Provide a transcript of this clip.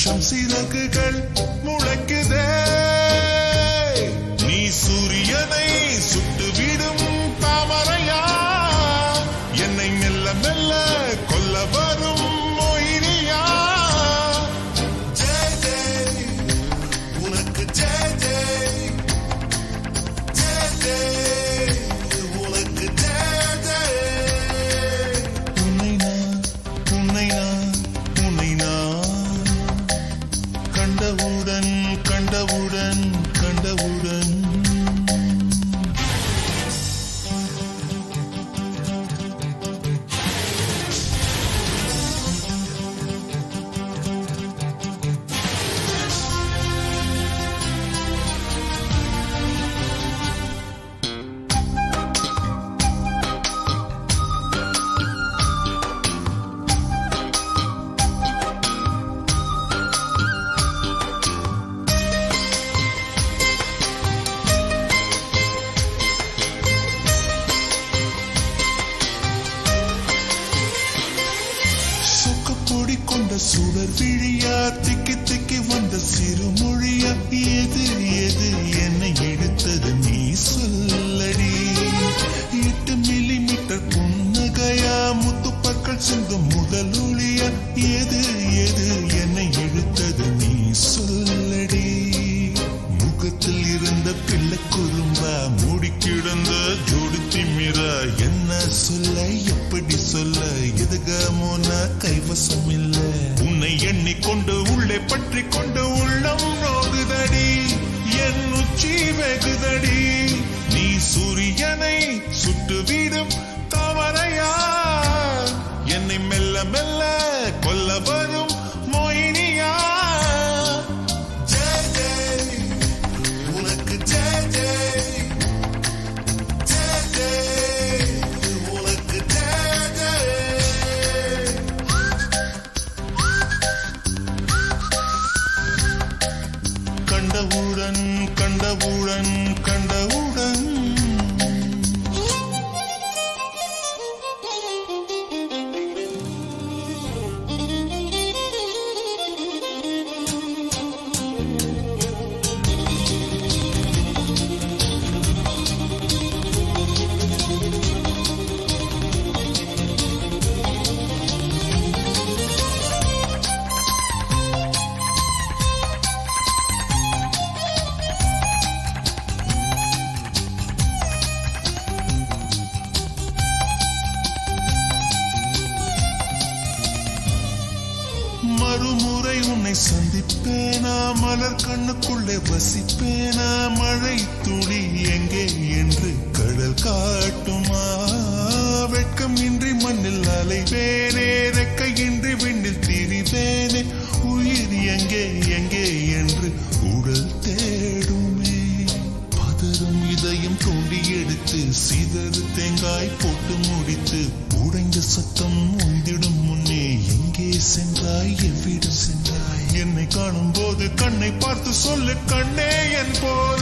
நிமிஷம் சிறகுகள் முளைக்குதே நீ சூரியனை சுட்டுவிடும் தாமரையா என்னை மெல்ல மெல்ல கொல்ல வரும் மொயினியா ஜெய் ஜெய் உனக்கு ஜெய் ஜெய் ஜெய் ஜெய் உனக்கு ஜெய் ஜெய் உன்னை நான் கண்டவுடன் கண்டவுடன் கண்டவுடன் சுடர் விழியா திக்கி திக்கி வந்த சிறுமொழியா எது எது என்னை எடுத்தது நீ சொல்லடி 8 மில்லிமீட்டர் புன்னகையா முத்துப்பற்கள் சிந்தும் முதல் ஒளியா எது எது என்னை எடுத்தது நீ சொல்லடி முகத்தில் இருந்த பிள்ளை குறும்பா மூடி கிடந்த ஜோடி திமிரா என்ன சொல்ல எப்படி சொல்ல எதுகமோன கைவசம் இல்ல உன்னை எண்ணிக்கொண்டு உள்ளே பற்றி கொண்டு உள்ளம் நோகுதடி என் உச்சி வெகுதடி நீ சூரியனை சுட்டுவிடும் தாமரையா என்னை மெல்ல மெல்ல கொல்ல வரும் மொயினியா ஜெய் ஜெய் உனக்கு ஜெய் ஜெய் ஜெய் ஜெய் உனக்கு ஜெய் ஜெய் கண்டவுடன் கண்டவுடன் கண்டவுடன் மறுமுறை உன்னை சந்திப்பேனா மலர் கண்ணுக்குள்ளே வசிப்பேனா மழை துளி எங்கே என்று கடல் காட்டுமா வெட்கம் இன்றி மண்ணில் அலைவேனே ரெக்கையின்றி விண்ணில் திரிவேனே உயிர் எங்கே எங்கே என்று உடல் தேடுமே பதறும் இதயம் தோண்டி எடுத்து சிதறு தேங்காய் போட்டு முடித்து உடைந்த சத்தம் உந்திடும் முன்னே எங்கே சென்றாய் எவ்விடம் சென்றாய் என்னை காணும் போது கண்ணை பார்த்து சொல்லு கண்ணே என் போல்